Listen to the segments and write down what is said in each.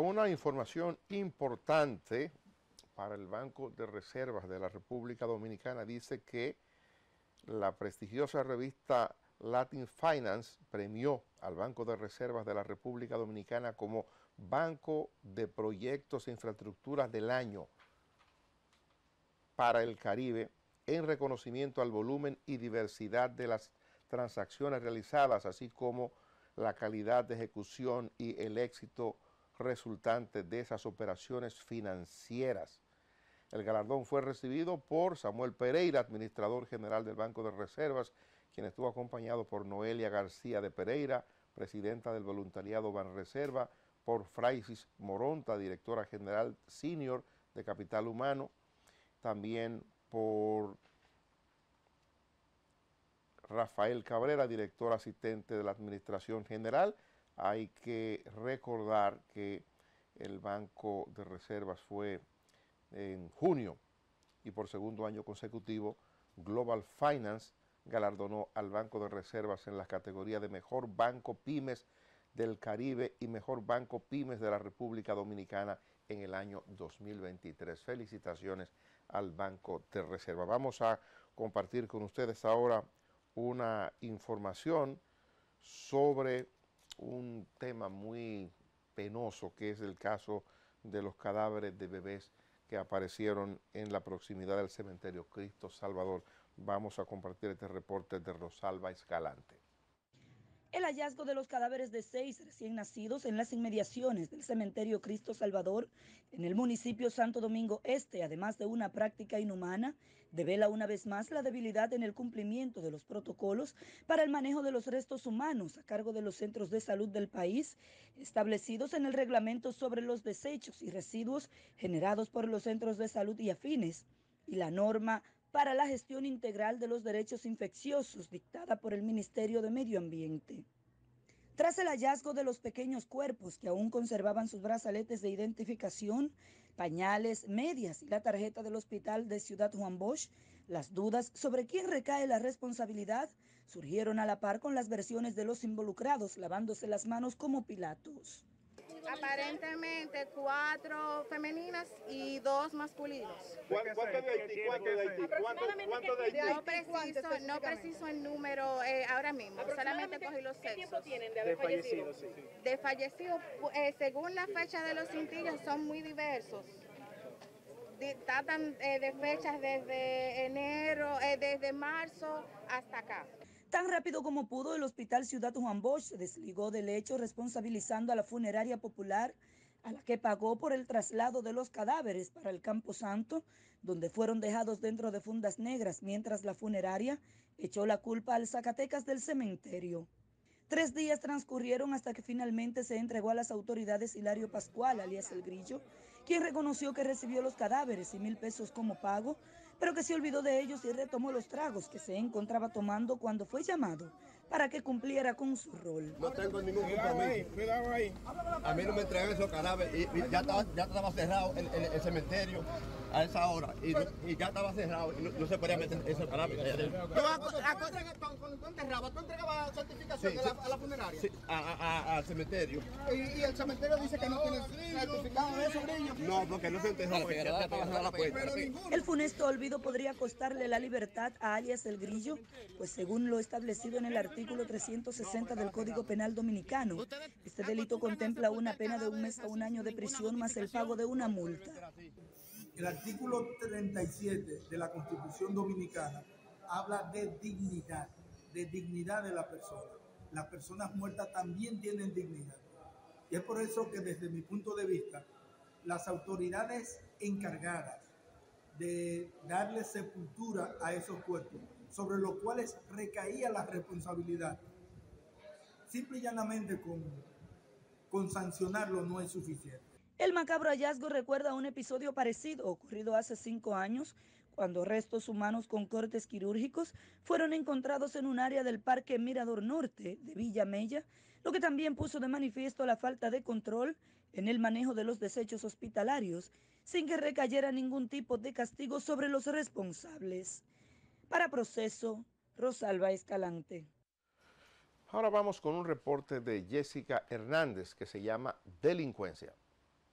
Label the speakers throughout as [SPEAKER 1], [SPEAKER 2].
[SPEAKER 1] una información importante para el Banco de Reservas de la República Dominicana. Dice que la prestigiosa revista Latin Finance premió al Banco de Reservas de la República Dominicana como Banco de Proyectos e Infraestructuras del Año para el Caribe, en reconocimiento al volumen y diversidad de las transacciones realizadas, así como la calidad de ejecución y el éxito resultante de esas operaciones financieras. El galardón fue recibido por Samuel Pereira, administrador general del Banco de Reservas, quien estuvo acompañado por Noelia García de Pereira, presidenta del voluntariado Banreserva, por Fraisis Moronta, directora general senior de Capital Humano, también por Rafael Cabrera, director asistente de la Administración General. Hay que recordar que el Banco de Reservas fue en junio y por segundo año consecutivo Global Finance galardonó al Banco de Reservas en las categorías de Mejor Banco Pymes del Caribe y Mejor Banco Pymes de la República Dominicana en el año 2023. Felicitaciones al Banco de Reserva. Vamos a compartir con ustedes ahora una información sobre un tema muy penoso, que es el caso de los cadáveres de bebés que aparecieron en la proximidad del cementerio Cristo Salvador. Vamos a compartir este reporte de Rosalba Escalante.
[SPEAKER 2] El hallazgo de los cadáveres de 6 recién nacidos en las inmediaciones del cementerio Cristo Salvador en el municipio Santo Domingo Este, además de una práctica inhumana, devela una vez más la debilidad en el cumplimiento de los protocolos para el manejo de los restos humanos a cargo de los centros de salud del país, establecidos en el reglamento sobre los desechos y residuos generados por los centros de salud y afines, y la norma para la gestión integral de los derechos infecciosos dictada por el Ministerio de Medio Ambiente. Tras el hallazgo de los pequeños cuerpos que aún conservaban sus brazaletes de identificación, pañales, medias y la tarjeta del hospital de Ciudad Juan Bosch, las dudas sobre quién recae la responsabilidad surgieron a la par con las versiones de los involucrados lavándose las manos como Pilatos.
[SPEAKER 3] Aparentemente 4 femeninas y 2 masculinos.
[SPEAKER 4] ¿Cuánto de Haití? ¿Cuánto de Haití?
[SPEAKER 3] No preciso el número ahora mismo, solamente cogí los sexos.
[SPEAKER 4] ¿Qué tiempo tienen de haber fallecido?
[SPEAKER 3] De fallecidos, según la fecha de los cintillos, son muy diversos. Tratan de fechas desde enero, desde marzo hasta acá.
[SPEAKER 2] Tan rápido como pudo, el Hospital Ciudad Juan Bosch se desligó del hecho, responsabilizando a la funeraria popular, a la que pagó por el traslado de los cadáveres para el Campo Santo, donde fueron dejados dentro de fundas negras, mientras la funeraria echó la culpa al Zacatecas del cementerio. 3 días transcurrieron hasta que finalmente se entregó a las autoridades Hilario Pascual, alias El Grillo, quien reconoció que recibió los cadáveres y 1,000 pesos como pago, pero que se olvidó de ellos y retomó los tragos que se encontraba tomando cuando fue llamado para que cumpliera con su rol.
[SPEAKER 5] No tengo ningún compromiso.
[SPEAKER 4] Cuidado ahí.
[SPEAKER 5] A mí no me entregan esos cadáveres y ya estaba cerrado el cementerio a esa hora y ya estaba cerrado y no se podía meter esos cadáveres.
[SPEAKER 6] ¿Tú entregabas certificación a la funeraria?
[SPEAKER 5] Sí, al cementerio.
[SPEAKER 6] ¿Y el cementerio dice que no tiene certificado de eso, Grillo?
[SPEAKER 5] No, porque no se enterró, ya estaba cerrada la puerta.
[SPEAKER 2] El funesto olvido podría costarle la libertad a alias El Grillo, pues según lo establecido en el artículo 360 del Código Penal Dominicano, este delito contempla una pena de 1 mes a 1 año de prisión más el pago de una multa.
[SPEAKER 7] El artículo 37 de la Constitución Dominicana habla de dignidad de la persona. Las personas muertas también tienen dignidad. Y es por eso que desde mi punto de vista, las autoridades encargadas de darle sepultura a esos cuerpos, sobre los cuales recaía la responsabilidad, simple y llanamente con sancionarlo no es suficiente.
[SPEAKER 2] El macabro hallazgo recuerda a un episodio parecido ocurrido hace 5 años, cuando restos humanos con cortes quirúrgicos fueron encontrados en un área del Parque Mirador Norte de Villa Mella, lo que también puso de manifiesto la falta de control en el manejo de los desechos hospitalarios, sin que recayera ningún tipo de castigo sobre los responsables. Para Proceso, Rosalba Escalante.
[SPEAKER 1] Ahora vamos con un reporte de Jessica Hernández que se llama Delincuencia.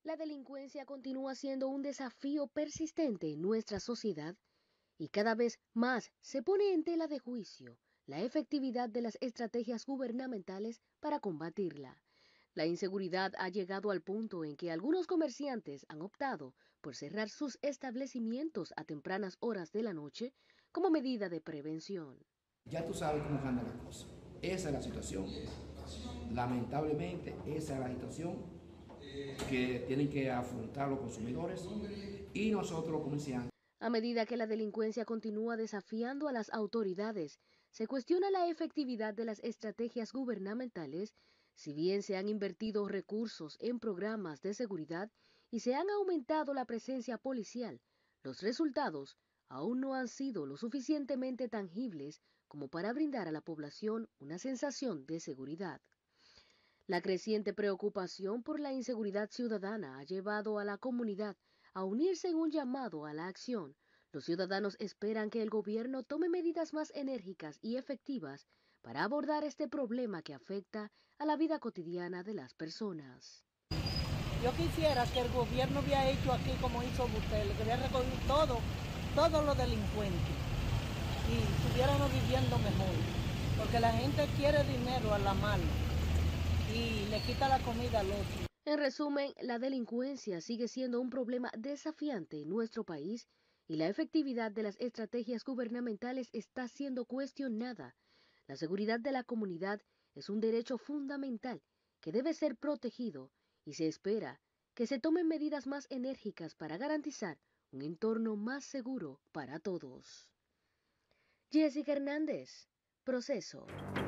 [SPEAKER 8] La delincuencia continúa siendo un desafío persistente en nuestra sociedad y cada vez más se pone en tela de juicio la efectividad de las estrategias gubernamentales para combatirla. La inseguridad ha llegado al punto en que algunos comerciantes han optado por cerrar sus establecimientos a tempranas horas de la noche como medida de prevención.
[SPEAKER 9] Ya tú sabes cómo anda la cosa. Esa es la situación. Lamentablemente, esa es la situación que tienen que afrontar los consumidores y nosotros los comerciantes.
[SPEAKER 8] A medida que la delincuencia continúa desafiando a las autoridades, se cuestiona la efectividad de las estrategias gubernamentales. Si bien se han invertido recursos en programas de seguridad y se han aumentado la presencia policial, los resultados aún no han sido lo suficientemente tangibles como para brindar a la población una sensación de seguridad. La creciente preocupación por la inseguridad ciudadana ha llevado a la comunidad a unirse en un llamado a la acción. Los ciudadanos esperan que el gobierno tome medidas más enérgicas y efectivas para abordar este problema que afecta a la vida cotidiana de las personas.
[SPEAKER 10] Yo quisiera que el gobierno hubiera hecho aquí como hizo Bukele, que hubiera recogido todos los delincuentes y estuviéramos viviendo mejor, porque la gente quiere dinero a la mano y le quita la comida al otro.
[SPEAKER 8] En resumen, la delincuencia sigue siendo un problema desafiante en nuestro país y la efectividad de las estrategias gubernamentales está siendo cuestionada. La seguridad de la comunidad es un derecho fundamental que debe ser protegido y se espera que se tomen medidas más enérgicas para garantizar un entorno más seguro para todos. Jessica Hernández, Proceso.